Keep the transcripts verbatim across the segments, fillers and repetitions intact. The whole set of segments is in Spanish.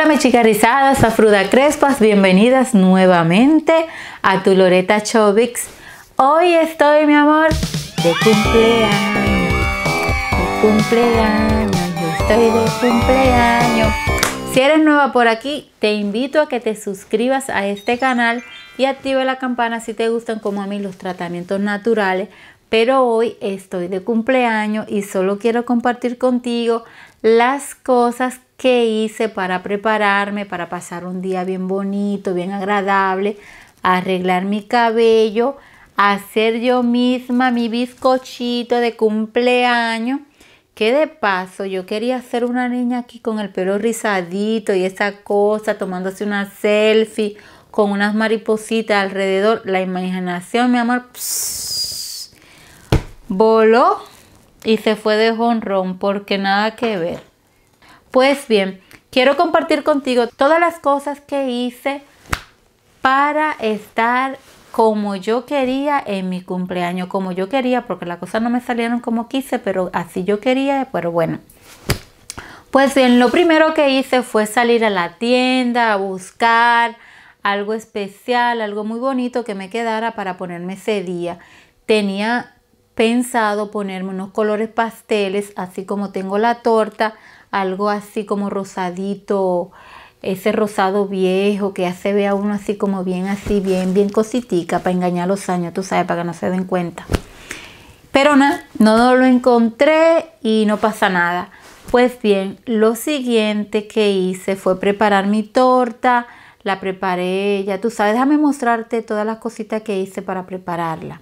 Hola mis chicas rizadas, Afruda Crespas, bienvenidas nuevamente a tu Loretta Chobix. Hoy estoy, mi amor, de cumpleaños, de cumpleaños, yo estoy de cumpleaños. Si eres nueva por aquí, te invito a que te suscribas a este canal y active la campana si te gustan como a mí los tratamientos naturales. Pero hoy estoy de cumpleaños y solo quiero compartir contigo las cosas que hice para prepararme, para pasar un día bien bonito, bien agradable, arreglar mi cabello, hacer yo misma mi bizcochito de cumpleaños. Que de paso yo quería ser una niña aquí con el pelo rizadito y esa cosa, tomándose una selfie con unas maripositas alrededor. La imaginación, mi amor, pss, voló y se fue de jonrón porque nada que ver. Pues bien, quiero compartir contigo todas las cosas que hice para estar como yo quería en mi cumpleaños, como yo quería, porque las cosas no me salieron como quise, pero así yo quería, pero bueno. Pues bien, lo primero que hice fue salir a la tienda a buscar algo especial, algo muy bonito que me quedara para ponerme ese día. Tenía pensado ponerme unos colores pasteles, así como tengo la torta, algo así como rosadito, ese rosado viejo que ya se ve a uno así como bien así, bien, bien cositica para engañar los años, tú sabes, para que no se den cuenta. Pero nada, no lo encontré y no pasa nada. Pues bien, lo siguiente que hice fue preparar mi torta. La preparé, ya tú sabes, déjame mostrarte todas las cositas que hice para prepararla.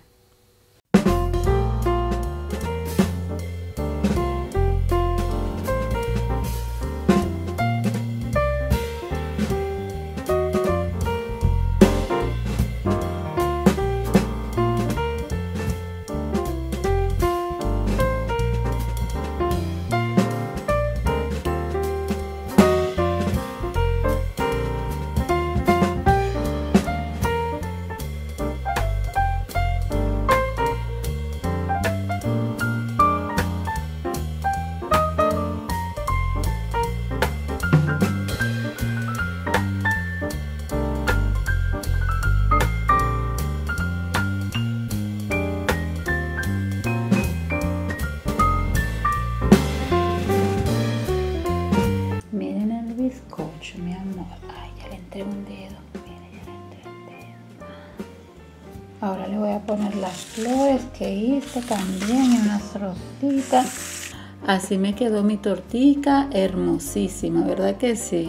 Mi amor, ay, ya le entré un dedo. Mira, ya le entré un dedo. Ahora le voy a poner las flores que hice también en unas rositas. Así me quedó mi tortica hermosísima, ¿verdad que sí?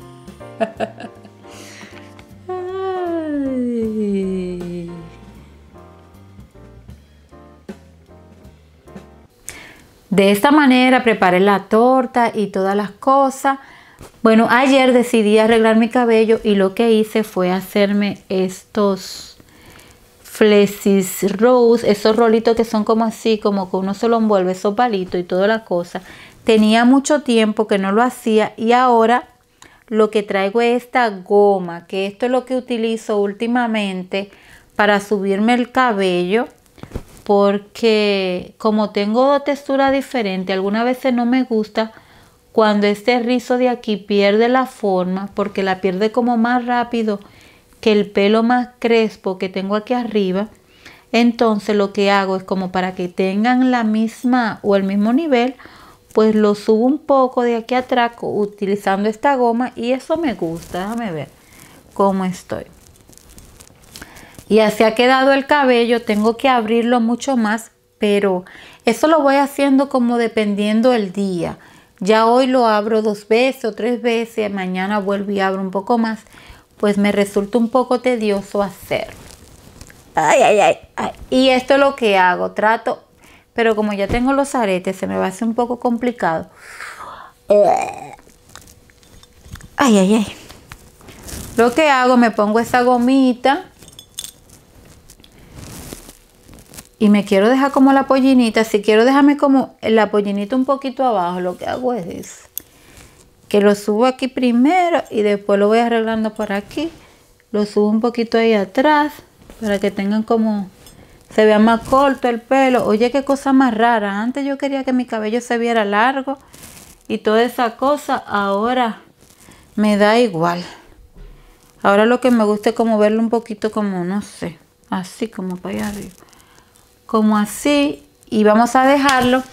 Ay. De esta manera preparé la torta y todas las cosas. Bueno, ayer decidí arreglar mi cabello y lo que hice fue hacerme estos flexis rose, esos rolitos que son como así, como que uno se lo envuelve, esos palitos y toda la cosa. Tenía mucho tiempo que no lo hacía y ahora lo que traigo es esta goma, que esto es lo que utilizo últimamente para subirme el cabello, porque como tengo textura diferente, algunas veces no me gusta cuando este rizo de aquí pierde la forma, porque la pierde como más rápido que el pelo más crespo que tengo aquí arriba. Entonces lo que hago es como para que tengan la misma o el mismo nivel, pues lo subo un poco de aquí atrás utilizando esta goma y eso me gusta. Déjame ver cómo estoy. Y así ha quedado el cabello. Tengo que abrirlo mucho más, pero eso lo voy haciendo como dependiendo el día. Ya hoy lo abro dos veces o tres veces, mañana vuelvo y abro un poco más, pues me resulta un poco tedioso hacerlo. Ay, ay, ay, ay. Y esto es lo que hago, trato, pero como ya tengo los aretes, se me va a hacer un poco complicado. Ay, ay, ay. Lo que hago, me pongo esa gomita y me quiero dejar como la pollinita. Si quiero dejarme como la pollinita un poquito abajo, lo que hago es eso. Que lo subo aquí primero y después lo voy arreglando por aquí. Lo subo un poquito ahí atrás para que tengan como... se vea más corto el pelo. Oye, qué cosa más rara. Antes yo quería que mi cabello se viera largo y toda esa cosa. Ahora me da igual. Ahora lo que me gusta es como verlo un poquito como, no sé, así como para allá arriba. Como así. Y vamos a dejarlo.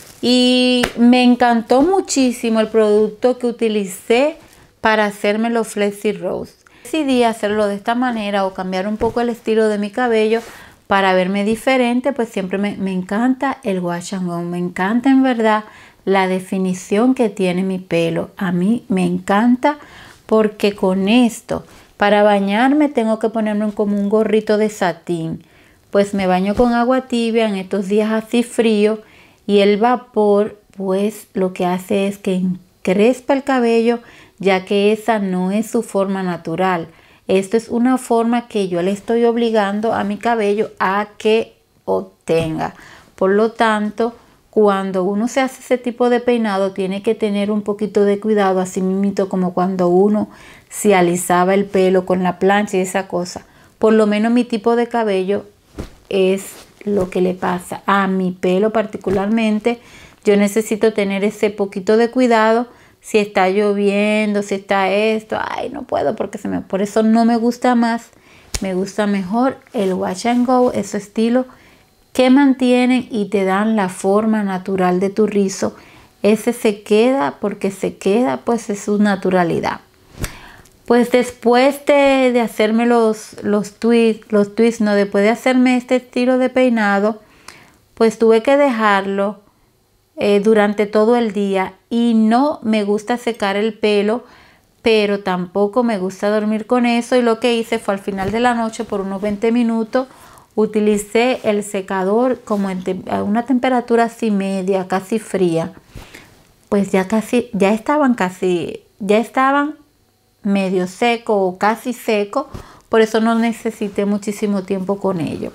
Y me encantó muchísimo el producto que utilicé para hacerme los Flexi Rose. Decidí hacerlo de esta manera o cambiar un poco el estilo de mi cabello para verme diferente, pues siempre me, me encanta el wash and go. Me encanta en verdad la definición que tiene mi pelo. A mí me encanta porque con esto, para bañarme tengo que ponerme como un gorrito de satín. Pues me baño con agua tibia en estos días así frío y el vapor pues lo que hace es que encrespa el cabello, ya que esa no es su forma natural. Esto es una forma que yo le estoy obligando a mi cabello a que obtenga. Por lo tanto, cuando uno se hace ese tipo de peinado, tiene que tener un poquito de cuidado, así mismo como cuando uno se alisaba el pelo con la plancha y esa cosa. Por lo menos mi tipo de cabello es lo que le pasa a mi pelo particularmente. Yo necesito tener ese poquito de cuidado. Si está lloviendo, si está esto, ay, no puedo porque se me... Por eso no me gusta más. Me gusta mejor el wash and go, ese estilo que mantienen y te dan la forma natural de tu rizo. Ese se queda porque se queda, pues es su naturalidad. Pues después de, de hacerme los, los twists, los twists, no, después de hacerme este estilo de peinado, pues tuve que dejarlo Eh, durante todo el día y no me gusta secar el pelo, pero tampoco me gusta dormir con eso, y lo que hice fue al final de la noche por unos veinte minutos utilicé el secador como en te a una temperatura así media, casi fría. Pues ya casi, ya estaban casi, ya estaban medio seco o casi seco, por eso no necesité muchísimo tiempo con ello.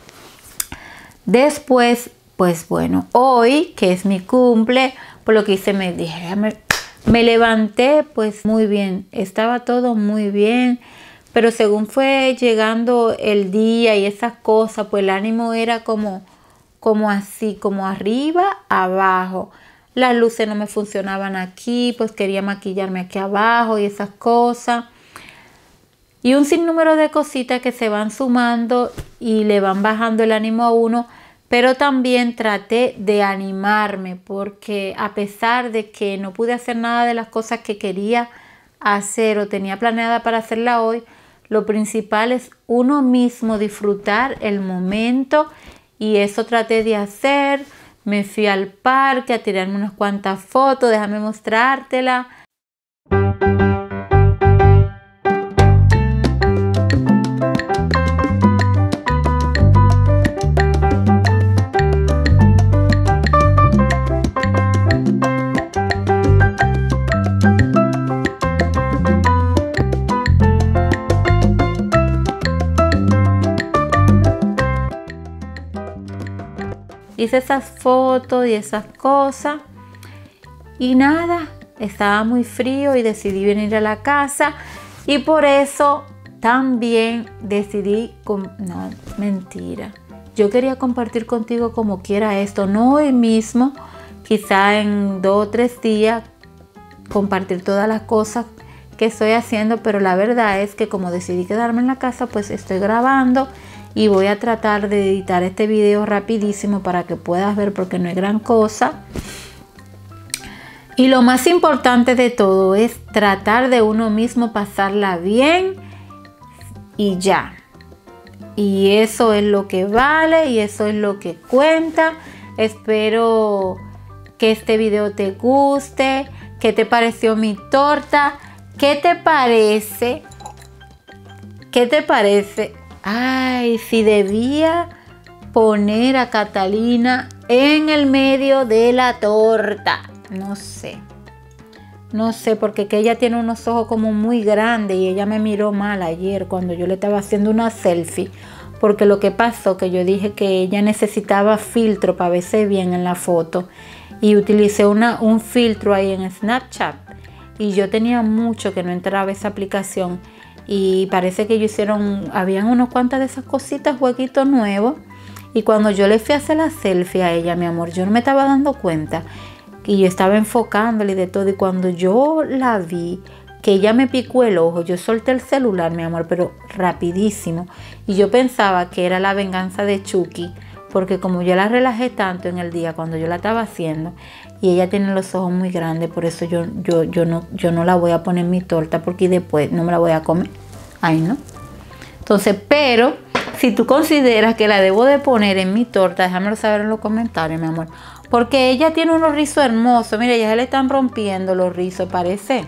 Después, pues bueno, hoy que es mi cumple, por lo que hice, me dije, me, me levanté pues muy bien, estaba todo muy bien, pero según fue llegando el día y esas cosas, pues el ánimo era como, como así, como arriba, abajo. Las luces no me funcionaban aquí, pues quería maquillarme aquí abajo y esas cosas. Y un sinnúmero de cositas que se van sumando y le van bajando el ánimo a uno. Pero también traté de animarme porque a pesar de que no pude hacer nada de las cosas que quería hacer o tenía planeada para hacerla hoy, lo principal es uno mismo disfrutar el momento, y eso traté de hacer. Me fui al parque a tirarme unas cuantas fotos, déjame mostrártela. Hice esas fotos y esas cosas y nada, estaba muy frío y decidí venir a la casa, y por eso también decidí, no, mentira, yo quería compartir contigo como quiera esto, no hoy mismo, quizá en dos o tres días compartir todas las cosas que estoy haciendo, pero la verdad es que como decidí quedarme en la casa, pues estoy grabando. Y voy a tratar de editar este video rapidísimo para que puedas ver, porque no es gran cosa. Y lo más importante de todo es tratar de uno mismo pasarla bien y ya. Y eso es lo que vale y eso es lo que cuenta. Espero que este video te guste. ¿Qué te pareció mi torta? ¿Qué te parece? ¿Qué te parece? Ay, si debía poner a Catalina en el medio de la torta. No sé. No sé, porque que ella tiene unos ojos como muy grandes y ella me miró mal ayer cuando yo le estaba haciendo una selfie. Porque lo que pasó, que yo dije que ella necesitaba filtro para verse bien en la foto. Y utilicé una, un filtro ahí en Snapchat. Y yo tenía mucho que no entraba esa aplicación. Y parece que ellos hicieron, habían unos cuantas de esas cositas, jueguitos nuevos. Y cuando yo le fui a hacer la selfie a ella, mi amor, yo no me estaba dando cuenta. Y yo estaba enfocándole y de todo. Y cuando yo la vi, que ella me picó el ojo. Yo solté el celular, mi amor, pero rapidísimo. Y yo pensaba que era la venganza de Chucky, porque como yo la relajé tanto en el día cuando yo la estaba haciendo, y ella tiene los ojos muy grandes, por eso yo, yo, yo, no, yo no la voy a poner en mi torta, porque después no me la voy a comer. Ay, no. Entonces, pero si tú consideras que la debo de poner en mi torta, déjamelo saber en los comentarios, mi amor. Porque ella tiene unos rizos hermosos. Mira, ya se le están rompiendo los rizos, parece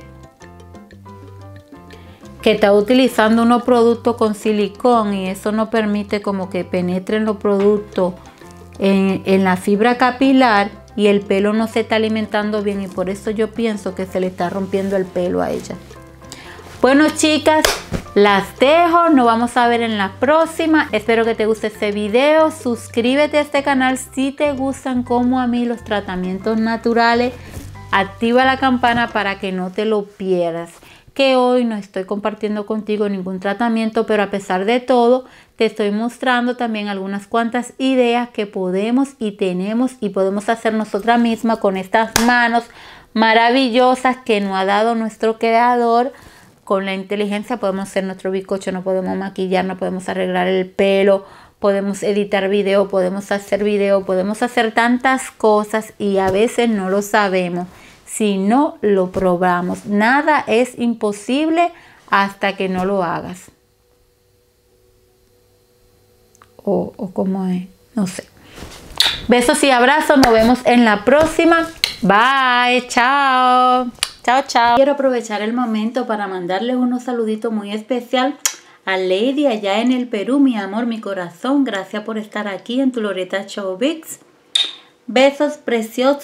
que está utilizando unos productos con silicón y eso no permite como que penetren los productos en, en la fibra capilar y el pelo no se está alimentando bien, y por eso yo pienso que se le está rompiendo el pelo a ella. Bueno, chicas, las dejo, nos vamos a ver en la próxima. Espero que te guste este video. Suscríbete a este canal si te gustan como a mí los tratamientos naturales. Activa la campana para que no te lo pierdas. Que hoy no estoy compartiendo contigo ningún tratamiento, pero a pesar de todo te estoy mostrando también algunas cuantas ideas que podemos y tenemos y podemos hacer nosotras mismas con estas manos maravillosas que nos ha dado nuestro creador. Con la inteligencia podemos hacer nuestro bizcocho, no podemos maquillar, no podemos arreglar el pelo, podemos editar video, podemos hacer video, podemos hacer tantas cosas y a veces no lo sabemos si no lo probamos. Nada es imposible hasta que no lo hagas. O, o cómo es, no sé. Besos y abrazos, nos vemos en la próxima. Bye, chao. Chao, chao. Quiero aprovechar el momento para mandarles unos saluditos muy especial a Lady allá en el Perú, mi amor, mi corazón. Gracias por estar aquí en tu Loretta Showbiz. Besos preciosos.